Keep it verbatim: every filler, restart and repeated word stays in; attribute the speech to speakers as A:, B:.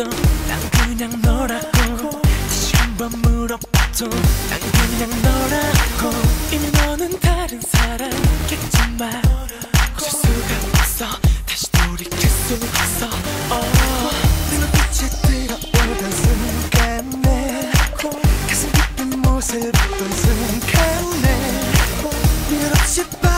A: 없어. 난 그냥 너라고. 다시 한번 물어봐도 난 그냥 너라고. 이미 너는 다른 사람겠지만 어쩔 수가 없어. 다시 돌이킬 수 없어. oh. 내 눈빛에 들어오던 순간에 가슴 깊은 못을 봤던 순간에 미련 없이